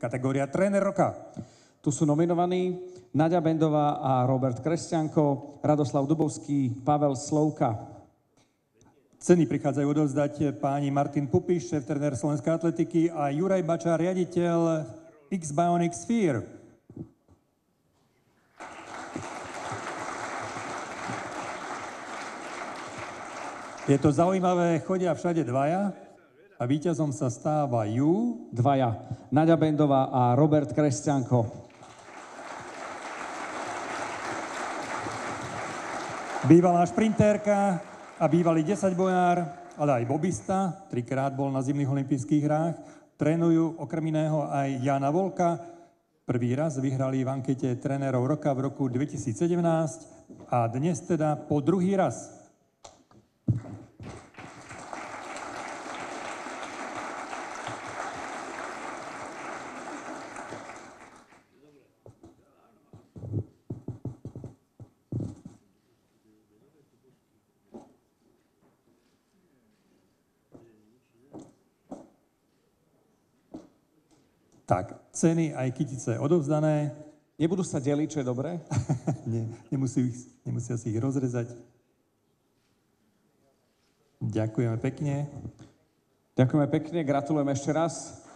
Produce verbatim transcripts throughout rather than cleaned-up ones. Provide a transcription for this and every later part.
Kategória Tréner roka. Tu sú nominovaní Naďa Bendová a Robert Kresťanko, Radoslav Dubovský, Pavel Slovka. Ceny prichádzajú odovzdať páni Martin Pupiš, šéf-tréner Slovenskej atletiky a Juraj Bača, riaditeľ X-Bionic Sphere. Je to zaujímavé, chodia všade dvaja a víťazom sa stávajú... Dvaja. Naďa Bendová a Robert Kresťanko. Bývalá šprintérka a bývalý desaťbojár, ale aj bobista, trikrát bol na zimných olympijských hrách, trénujú okrem iného aj Jana Volka. Prvý raz vyhrali v ankete trénerov roka v roku dvetisícsedemnásť a dnes teda po druhý raz. Tak, ceny aj kytice odovzdané. Nebudú sa deliť, čo je dobré? Nie, nemusí, nemusia si ich rozrezať. Ďakujeme pekne. Ďakujeme pekne, gratulujem ešte raz.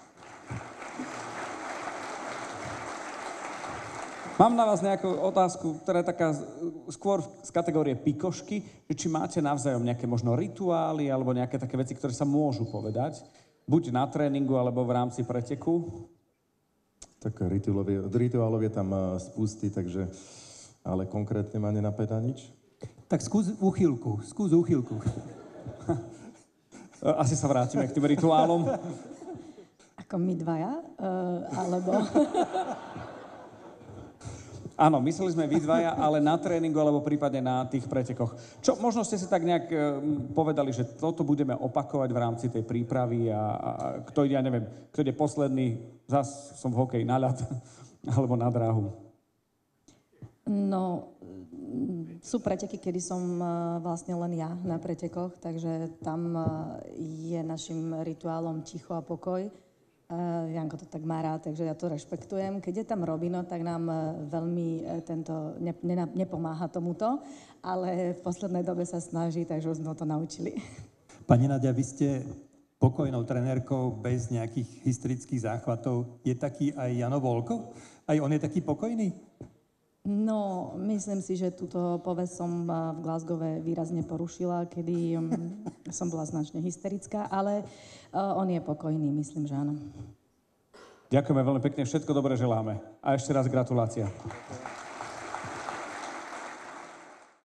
Mám na vás nejakú otázku, ktorá je taká skôr z kategórie pikošky, že či máte navzájom nejaké možno rituály alebo nejaké také veci, ktoré sa môžu povedať, buď na tréningu alebo v rámci preteku. Tak rituálov, rituálov je tam spusty, takže, ale konkrétne ma nenapadá nič. Tak skús úchylku, skús úchylku. Asi sa vrátime k tým rituálom. Ako my dvaja? Uh, alebo... Áno, mysleli sme vy dvaja, ale na tréningu alebo prípadne na tých pretekoch. Čo, možno ste si tak nejak e, povedali, že toto budeme opakovať v rámci tej prípravy a, a kto ide, ja neviem, kto ide posledný, zas som v hokeji na ľad, alebo na dráhu. No, sú preteky, kedy som uh, vlastne len ja na pretekoch, takže tam uh, je našim rituálom ticho a pokoj. Uh, Janko to tak má rád, takže ja to rešpektujem. Keď je tam Robino, tak nám uh, veľmi uh, tento ne, ne, nepomáha tomuto, ale v poslednej dobe sa snaží, takže už sme to naučili. Pani Naďa, vy ste pokojnou trenérkou bez nejakých hysterických záchvatov. Je taký aj Jano Volko? Aj on je taký pokojný? No, myslím si, že túto povesť som uh, v Glasgowe výrazne porušila, kedy um, som bola značne hysterická, ale uh, on je pokojný, myslím, že áno. Ďakujeme veľmi pekne, všetko dobré želáme. A ešte raz gratulácia.